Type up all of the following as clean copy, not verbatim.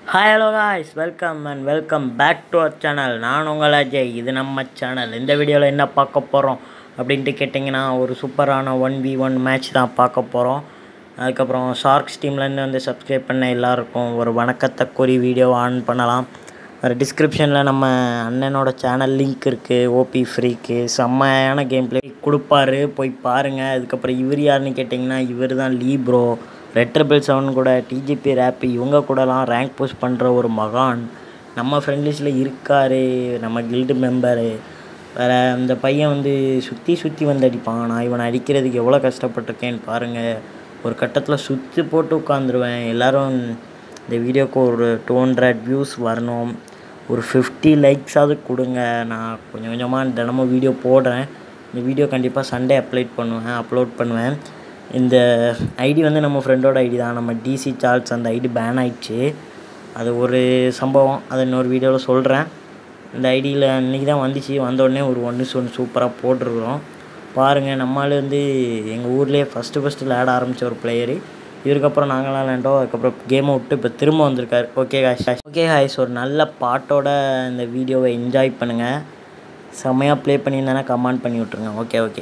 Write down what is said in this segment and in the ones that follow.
Hi hello guys, welcome back to our channel. நான் உங்கள் அஜய். இது நம்ம சேனல். இந்த வீடியோவில் என்ன பார்க்க போகிறோம் அப்படின்ட்டு கேட்டிங்கன்னா ஒரு சூப்பரான 1v1 மேட்ச் தான் பார்க்க போகிறோம். அதுக்கப்புறம் ஷார்க்ஸ் டீம்லேருந்து வந்து சப்ஸ்கிரைப் பண்ண எல்லாருக்கும் ஒரு வணக்கத்தை கூறி வீடியோ ஆன் பண்ணலாம். டிஸ்கிரிப்ஷனில் நம்ம அண்ணனோட சேனல் லிங்க் இருக்குது. ஓபி ஃப்ரீக்கு செம்மையான கேம் பிளே கொடுப்பாரு, போய் பாருங்கள். அதுக்கப்புறம் இவர் யாருன்னு கேட்டிங்கன்னா இவர் தான் லீப்ரோ. Red7 கூட டிஜிபி ரேப் இவங்க கூடலாம் ரேங்க் போஸ்ட் பண்ணுற ஒரு மகான் நம்ம ஃப்ரெண்ட் லிஸ்ட்டில் இருக்கார். நம்ம கில்டு மெம்பரு. வேறு அந்த பையன் வந்து சுற்றி வந்து அடிப்பான். நான் இவனை அடிக்கிறதுக்கு எவ்வளோ கஷ்டப்பட்டிருக்கேன்னு பாருங்கள். ஒரு கட்டத்தில் சுற்றி போட்டு உட்காந்துருவேன். எல்லோரும் இந்த வீடியோவுக்கு ஒரு 200 வியூஸ் வரணும், ஒரு 50 லைக்ஸாவது கொடுங்க. நான் கொஞ்சம் கொஞ்சமாக தினமும் வீடியோ போடுறேன். இந்த வீடியோ கண்டிப்பாக சண்டே அப்லோட் பண்ணுவேன். இந்த ஐடி வந்து நம்ம ஃப்ரெண்டோட ஐடி தான். நம்ம டிசி சார்ல்ஸ் அந்த ஐடி பேன் ஆகிடுச்சு. அது ஒரு சம்பவம், அதை இன்னொரு வீடியோவில் சொல்கிறேன். இந்த ஐடியில் இன்றைக்கி தான் வந்துச்சு. வந்தோடனே ஒரு 1 சூப்பராக போட்டிருக்கிறோம் பாருங்கள். நம்மளால் வந்து எங்கள் ஊர்லேயே ஃபஸ்ட்டு விளையாட ஆரம்பித்த ஒரு பிளேயரு. இதுக்கப்புறம் நாங்களாம் விளையாண்டோம். அதுக்கப்புறம் கேமை விட்டு இப்போ திரும்ப வந்திருக்கார். ஓகே ஹாய்ஸ் ஒரு நல்ல பாட்டோட இந்த வீடியோவை என்ஜாய் பண்ணுங்கள். செம்மையாக ப்ளே பண்ணியிருந்தேன்னா கமெண்ட் பண்ணி விட்ருங்க. Okay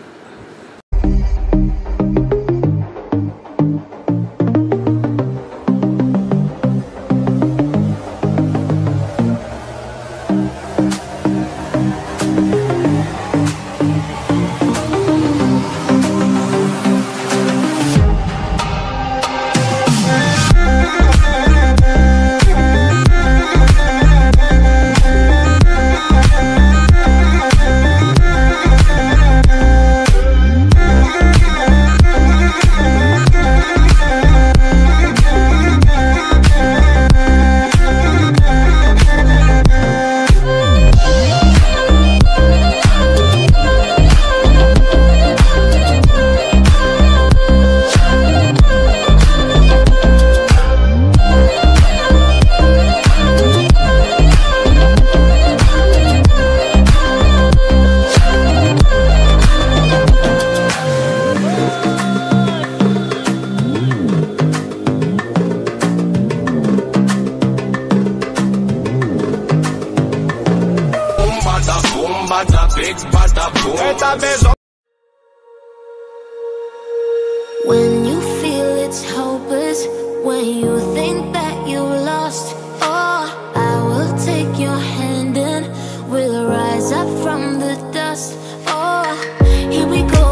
When you feel it's hopeless, when you think that you lost, oh, I will take your hand and we'll rise up from the dust. Oh, here we go,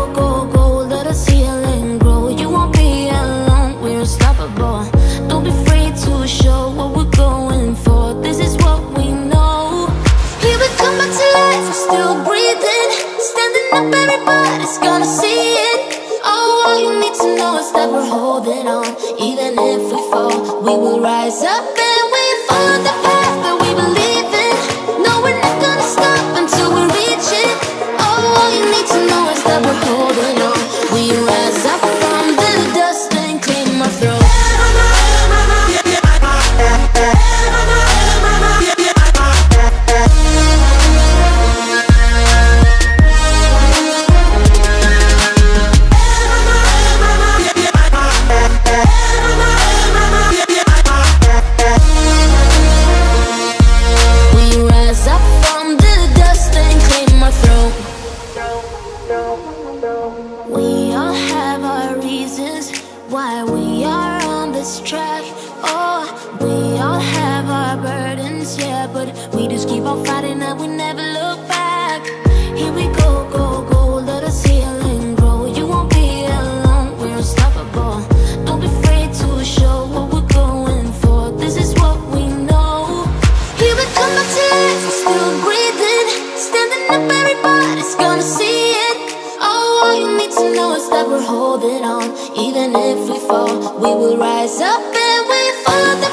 let us heal and grow. You won't be alone, we're unstoppable. Don't be afraid to show what we're going for. This is what we know. Here we come back to life, we're still breathing, standing up, everybody's gonna see it. All you need to know is that we're holding on. Even if we fall, we will rise up and we follow the path that we believe in. No, we're not gonna stop until we reach it. All you need to know is that we're holding on. We rise up from the dust and claim our throne. Why we are on this track. Oh, we all have our burdens, yeah, but we just keep on fighting and we never look back. Here we go, let us heal and grow. You won't be alone, we're unstoppable. Don't be afraid to show what we're going for. This is what we know. Here we come back to life, we're still breathing, standing up, everybody's gonna see it. All you need to know is that we're holding on. Even if we fall, we will rise up and we follow